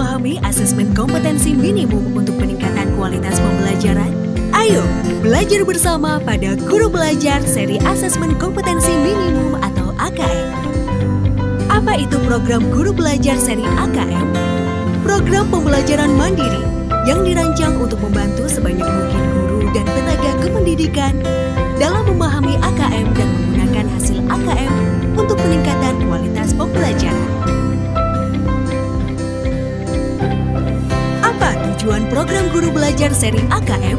memahami asesmen kompetensi minimum untuk peningkatan kualitas pembelajaran? Ayo belajar bersama pada Guru Belajar seri asesmen kompetensi minimum atau AKM. Apa itu program Guru Belajar seri AKM? Program pembelajaran mandiri yang dirancang untuk membantu sebanyak mungkin guru dan tenaga kependidikan dalam memahami AKM dan menggunakan hasil AKM untuk peningkatan kualitas pembelajaran. Apa tujuan program Guru Belajar seri AKM?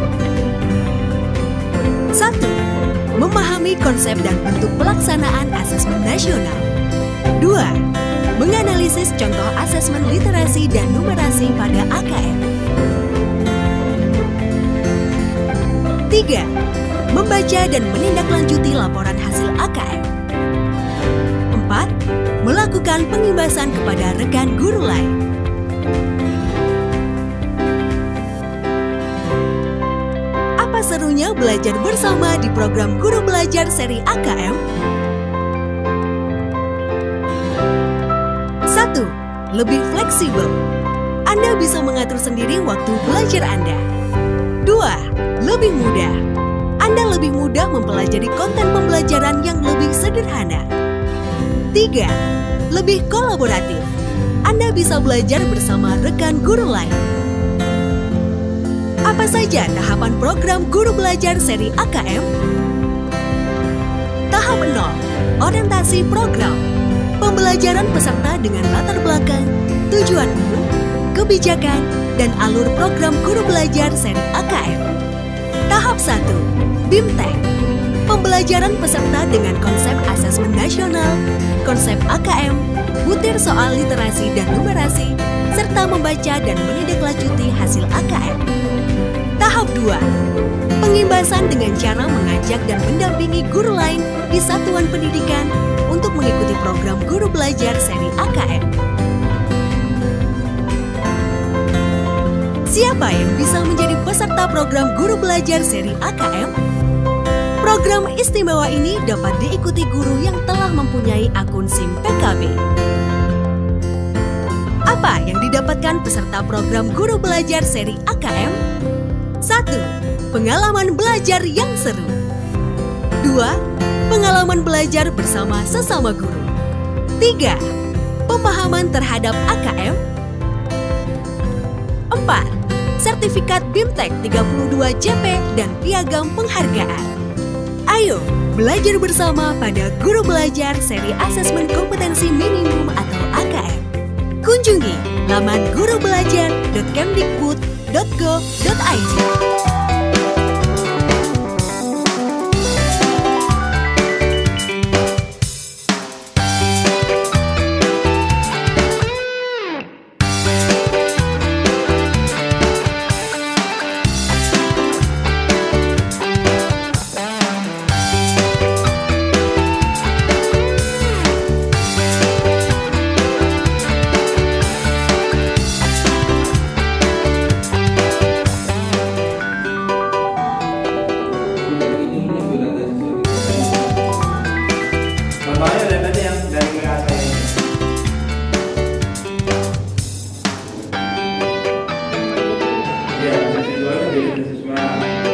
1. Memahami konsep dan bentuk pelaksanaan asesmen nasional. 2. Menganalisis contoh asesmen literasi dan numerasi pada AKM. 3. Membaca dan menindaklanjuti laporan hasil AKM. 4. Melakukan pengimbasan kepada rekan guru lain. Apa serunya belajar bersama di program Guru Belajar seri AKM? 1. Lebih fleksibel. Anda bisa mengatur sendiri waktu belajar Anda. 2. Lebih mudah. Anda lebih mudah mempelajari konten pembelajaran yang lebih sederhana. 3. Lebih kolaboratif. Anda bisa belajar bersama rekan guru lain. Apa saja tahapan program Guru Belajar seri AKM? Tahap 0. Orientasi program. Pembelajaran peserta dengan latar belakang, tujuan umum, kebijakan, dan alur program Guru Belajar seri AKM. Tahap 1. BIMTEK. Pembelajaran peserta dengan konsep asesmen nasional, konsep AKM, butir soal literasi dan numerasi, serta membaca dan menindaklanjuti hasil AKM. Tahap 2. Pengimbasan dengan cara mengajak dan mendampingi guru lain di satuan pendidikan untuk mengikuti program Guru Belajar seri AKM. Siapa yang bisa menjadi peserta program Guru Belajar seri AKM? Program istimewa ini dapat diikuti guru yang telah mempunyai akun SIM PKB. Apa yang didapatkan peserta program Guru Belajar seri AKM? 1. Pengalaman belajar yang seru. 2. Pengalaman belajar bersama sesama guru. 3. Pemahaman terhadap AKM. 4. Sertifikat BIMTEK 32 JP dan piagam penghargaan. Ayo belajar bersama pada Guru Belajar seri asesmen kompetensi minimum atau AKM. Kunjungi laman gurubelajar.kemdikbud.go.id. Ya, siswa itu jadi siswa